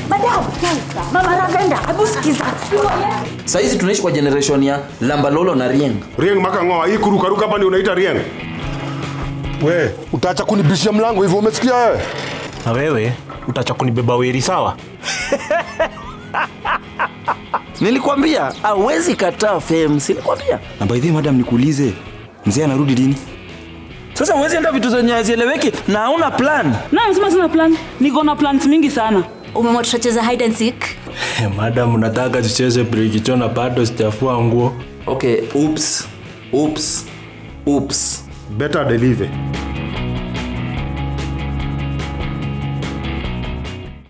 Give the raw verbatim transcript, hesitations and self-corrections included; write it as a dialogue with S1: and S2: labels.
S1: Madam, mama Ravenda, hebu sikiza.
S2: Sasa hizi tunaishi kwa generation ya Lambalolo na Rieng.
S3: Rieng maka ngoa, hii kuruka ruka hapa ndio unaita Rieng.
S4: We, utaacha kunibishia mlango hivyo, umesikia wewe?
S5: Na wewe utaacha kunibeba weri sawa?
S2: Nilikwambia hawezi kataa fame, nilikwambia.
S6: Na by the way madam nikuulize, mzee anarudi lini?
S2: Sasa huwezi enda vitu zenye hazieleweki na hauna plan.
S7: Na nasema sina plan. Niko na plans mingi sana.
S1: Umeamua tutacheza hide and seek?
S5: Madam unataka tucheze break na bado sijafua nguo.
S2: Okay, oops. Oops. Oops.
S3: Better deliver.